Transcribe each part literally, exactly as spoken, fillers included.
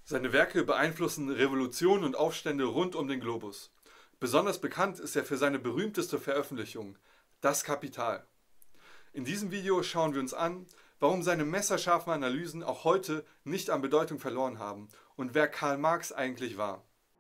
Seine Werke beeinflussen Revolutionen und Aufstände rund um den Globus. Besonders bekannt ist er für seine berühmteste Veröffentlichung, Das Kapital. In diesem Video schauen wir uns an, warum seine messerscharfen Analysen auch heute nicht an Bedeutung verloren haben und wer Karl Marx eigentlich war.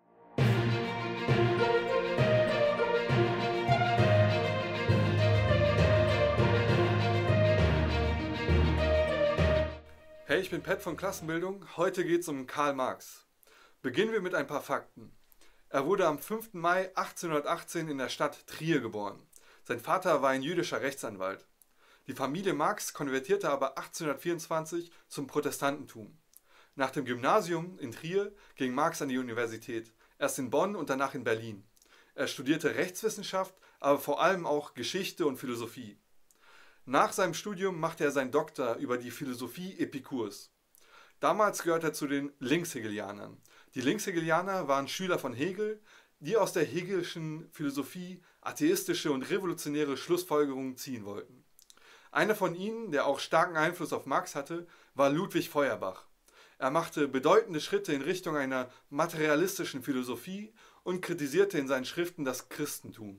Hey, ich bin Pat von Klassenbildung. Heute geht es um Karl Marx. Beginnen wir mit ein paar Fakten. Er wurde am fünften Mai achtzehnhundertachtzehn in der Stadt Trier geboren. Sein Vater war ein jüdischer Rechtsanwalt. Die Familie Marx konvertierte aber achtzehnhundertvierundzwanzig zum Protestantentum. Nach dem Gymnasium in Trier ging Marx an die Universität, erst in Bonn und danach in Berlin. Er studierte Rechtswissenschaft, aber vor allem auch Geschichte und Philosophie. Nach seinem Studium machte er seinen Doktor über die Philosophie Epikurs. Damals gehörte er zu den Linkshegelianern. Die Linkshegelianer waren Schüler von Hegel, die aus der hegelischen Philosophie atheistische und revolutionäre Schlussfolgerungen ziehen wollten. Einer von ihnen, der auch starken Einfluss auf Marx hatte, war Ludwig Feuerbach. Er machte bedeutende Schritte in Richtung einer materialistischen Philosophie und kritisierte in seinen Schriften das Christentum.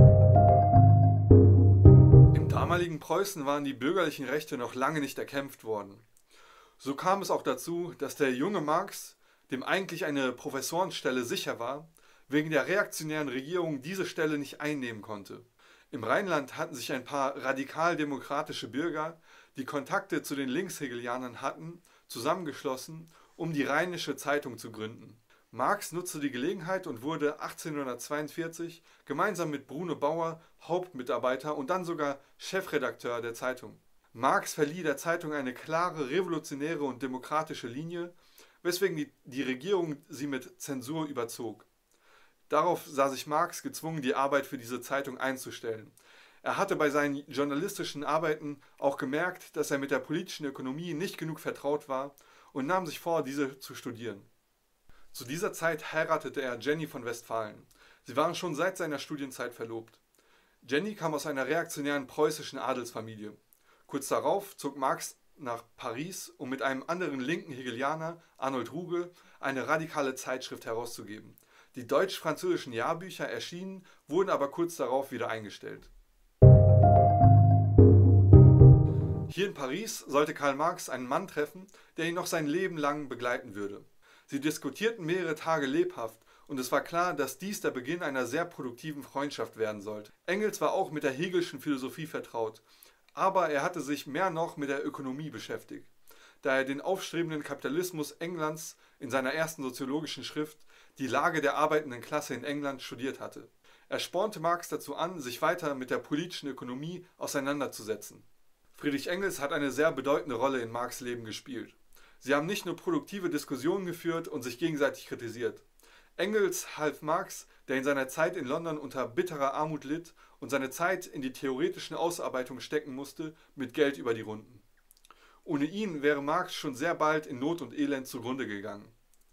Im damaligen Preußen waren die bürgerlichen Rechte noch lange nicht erkämpft worden. So kam es auch dazu, dass der junge Marx, dem eigentlich eine Professorenstelle sicher war, wegen der reaktionären Regierung diese Stelle nicht einnehmen konnte. Im Rheinland hatten sich ein paar radikal-demokratische Bürger, die Kontakte zu den Linkshegelianern hatten, zusammengeschlossen, um die Rheinische Zeitung zu gründen. Marx nutzte die Gelegenheit und wurde achtzehnhundertzweiundvierzig gemeinsam mit Bruno Bauer Hauptmitarbeiter und dann sogar Chefredakteur der Zeitung. Marx verlieh der Zeitung eine klare revolutionäre und demokratische Linie, weswegen die, die Regierung sie mit Zensur überzog. Darauf sah sich Marx gezwungen, die Arbeit für diese Zeitung einzustellen. Er hatte bei seinen journalistischen Arbeiten auch gemerkt, dass er mit der politischen Ökonomie nicht genug vertraut war und nahm sich vor, diese zu studieren. Zu dieser Zeit heiratete er Jenny von Westphalen. Sie waren schon seit seiner Studienzeit verlobt. Jenny kam aus einer reaktionären preußischen Adelsfamilie. Kurz darauf zog Marx nach Paris, um mit einem anderen linken Hegelianer, Arnold Ruge, eine radikale Zeitschrift herauszugeben. Die deutsch-französischen Jahrbücher erschienen, wurden aber kurz darauf wieder eingestellt. Hier in Paris sollte Karl Marx einen Mann treffen, der ihn noch sein Leben lang begleiten würde. Sie diskutierten mehrere Tage lebhaft und es war klar, dass dies der Beginn einer sehr produktiven Freundschaft werden sollte. Engels war auch mit der hegelischen Philosophie vertraut, aber er hatte sich mehr noch mit der Ökonomie beschäftigt, da er den aufstrebenden Kapitalismus Englands in seiner ersten soziologischen Schrift Die Lage der arbeitenden Klasse in England studiert hatte. Er spornte Marx dazu an, sich weiter mit der politischen Ökonomie auseinanderzusetzen. Friedrich Engels hat eine sehr bedeutende Rolle in Marx' Leben gespielt. Sie haben nicht nur produktive Diskussionen geführt und sich gegenseitig kritisiert. Engels half Marx, der in seiner Zeit in London unter bitterer Armut litt und seine Zeit in die theoretischen Ausarbeitungen stecken musste, mit Geld über die Runden. Ohne ihn wäre Marx schon sehr bald in Not und Elend zugrunde gegangen.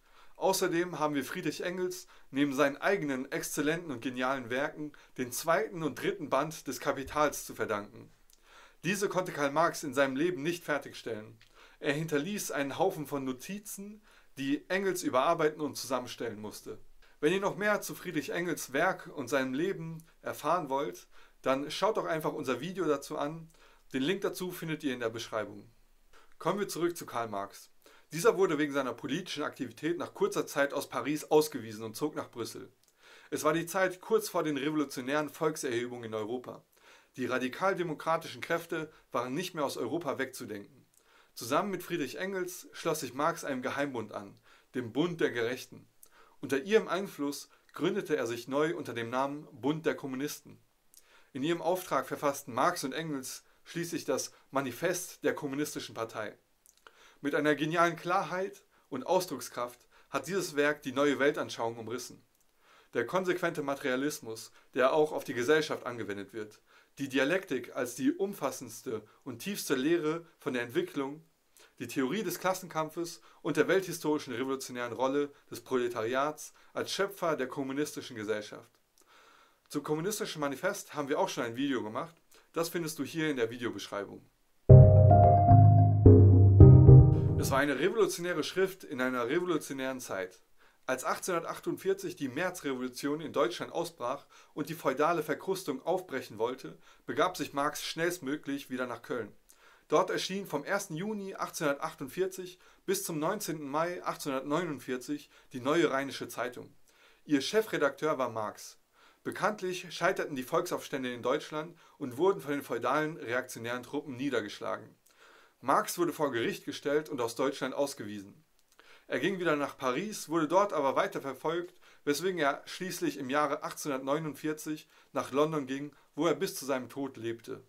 Außerdem haben wir Friedrich Engels neben seinen eigenen exzellenten und genialen Werken den zweiten und dritten Band des Kapitals zu verdanken. Diese konnte Karl Marx in seinem Leben nicht fertigstellen. Er hinterließ einen Haufen von Notizen, die Engels überarbeiten und zusammenstellen musste. Wenn ihr noch mehr zu Friedrich Engels Werk und seinem Leben erfahren wollt, dann schaut doch einfach unser Video dazu an. Den Link dazu findet ihr in der Beschreibung. Kommen wir zurück zu Karl Marx. Dieser wurde wegen seiner politischen Aktivität nach kurzer Zeit aus Paris ausgewiesen und zog nach Brüssel. Es war die Zeit kurz vor den revolutionären Volkserhebungen in Europa. Die radikal-demokratischen Kräfte waren nicht mehr aus Europa wegzudenken. Zusammen mit Friedrich Engels schloss sich Marx einem Geheimbund an, dem Bund der Gerechten. Unter ihrem Einfluss gründete er sich neu unter dem Namen Bund der Kommunisten. In ihrem Auftrag verfassten Marx und Engels schließlich das Manifest der Kommunistischen Partei. Mit einer genialen Klarheit und Ausdruckskraft hat dieses Werk die neue Weltanschauung umrissen. Der konsequente Materialismus, der auch auf die Gesellschaft angewendet wird, die Dialektik als die umfassendste und tiefste Lehre von der Entwicklung, die Theorie des Klassenkampfes und der welthistorischen revolutionären Rolle des Proletariats als Schöpfer der kommunistischen Gesellschaft. Zum Kommunistischen Manifest haben wir auch schon ein Video gemacht, das findest du hier in der Videobeschreibung. Es war eine revolutionäre Schrift in einer revolutionären Zeit. Als achtzehnhundertachtundvierzig die Märzrevolution in Deutschland ausbrach und die feudale Verkrustung aufbrechen wollte, begab sich Marx schnellstmöglich wieder nach Köln. Dort erschien vom ersten Juni achtzehnhundertachtundvierzig bis zum neunzehnten Mai achtzehnhundertneunundvierzig die Neue Rheinische Zeitung. Ihr Chefredakteur war Marx. Bekanntlich scheiterten die Volksaufstände in Deutschland und wurden von den feudalen reaktionären Truppen niedergeschlagen. Marx wurde vor Gericht gestellt und aus Deutschland ausgewiesen. Er ging wieder nach Paris, wurde dort aber weiter verfolgt, weswegen er schließlich im Jahre achtzehnhundertneunundvierzig nach London ging, wo er bis zu seinem Tod lebte.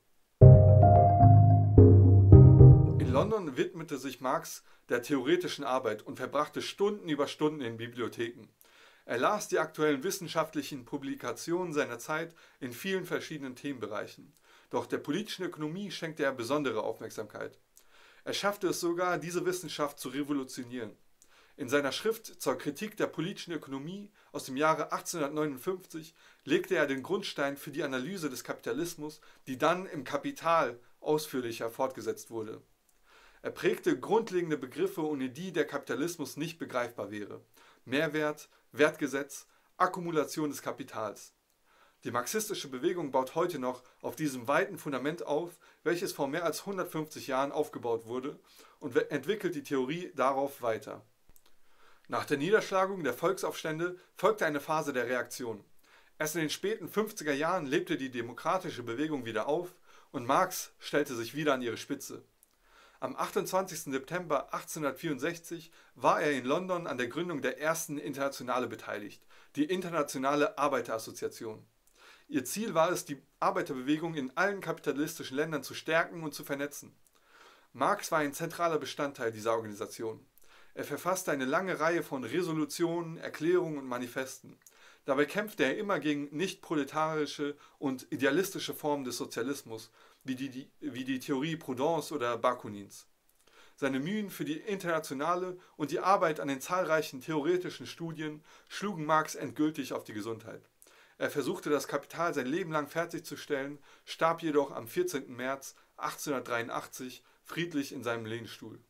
In London widmete sich Marx der theoretischen Arbeit und verbrachte Stunden über Stunden in Bibliotheken. Er las die aktuellen wissenschaftlichen Publikationen seiner Zeit in vielen verschiedenen Themenbereichen. Doch der politischen Ökonomie schenkte er besondere Aufmerksamkeit. Er schaffte es sogar, diese Wissenschaft zu revolutionieren. In seiner Schrift zur Kritik der politischen Ökonomie aus dem Jahre achtzehnhundertneunundfünfzig legte er den Grundstein für die Analyse des Kapitalismus, die dann im Kapital ausführlicher fortgesetzt wurde. Er prägte grundlegende Begriffe, ohne die der Kapitalismus nicht begreifbar wäre: Mehrwert, Wertgesetz, Akkumulation des Kapitals. Die marxistische Bewegung baut heute noch auf diesem weiten Fundament auf, welches vor mehr als hundertfünfzig Jahren aufgebaut wurde, und entwickelt die Theorie darauf weiter. Nach der Niederschlagung der Volksaufstände folgte eine Phase der Reaktion. Erst in den späten fünfziger Jahren lebte die demokratische Bewegung wieder auf und Marx stellte sich wieder an ihre Spitze. Am achtundzwanzigsten September achtzehnhundertvierundsechzig war er in London an der Gründung der ersten Internationale beteiligt, die Internationale Arbeiterassoziation. Ihr Ziel war es, die Arbeiterbewegung in allen kapitalistischen Ländern zu stärken und zu vernetzen. Marx war ein zentraler Bestandteil dieser Organisation. Er verfasste eine lange Reihe von Resolutionen, Erklärungen und Manifesten. Dabei kämpfte er immer gegen nicht-proletarische und idealistische Formen des Sozialismus, wie die, wie die Theorie Proudhons oder Bakunins. Seine Mühen für die Internationale und die Arbeit an den zahlreichen theoretischen Studien schlugen Marx endgültig auf die Gesundheit. Er versuchte, das Kapital sein Leben lang fertigzustellen, starb jedoch am vierzehnten März achtzehnhundertdreiundachtzig friedlich in seinem Lehnstuhl.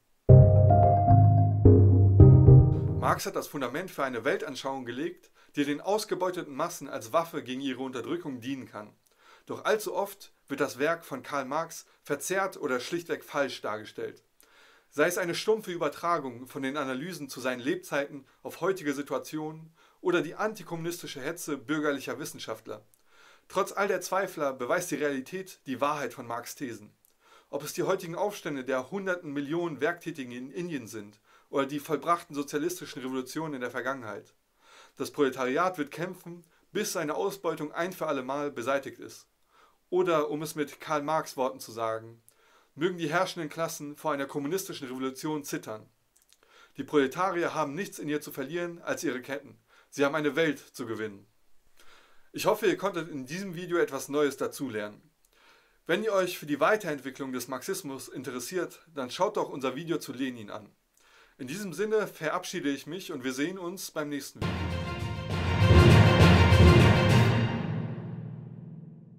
Marx hat das Fundament für eine Weltanschauung gelegt, die den ausgebeuteten Massen als Waffe gegen ihre Unterdrückung dienen kann. Doch allzu oft wird das Werk von Karl Marx verzerrt oder schlichtweg falsch dargestellt. Sei es eine stumpfe Übertragung von den Analysen zu seinen Lebzeiten auf heutige Situationen oder die antikommunistische Hetze bürgerlicher Wissenschaftler. Trotz all der Zweifler beweist die Realität die Wahrheit von Marx' Thesen. Ob es die heutigen Aufstände der hunderten Millionen Werktätigen in Indien sind oder die vollbrachten sozialistischen Revolutionen in der Vergangenheit. Das Proletariat wird kämpfen, bis seine Ausbeutung ein für alle Mal beseitigt ist. Oder, um es mit Karl Marx Worten zu sagen, mögen die herrschenden Klassen vor einer kommunistischen Revolution zittern. Die Proletarier haben nichts in ihr zu verlieren als ihre Ketten. Sie haben eine Welt zu gewinnen. Ich hoffe, ihr konntet in diesem Video etwas Neues dazulernen. Wenn ihr euch für die Weiterentwicklung des Marxismus interessiert, dann schaut doch unser Video zu Lenin an. In diesem Sinne verabschiede ich mich und wir sehen uns beim nächsten Video.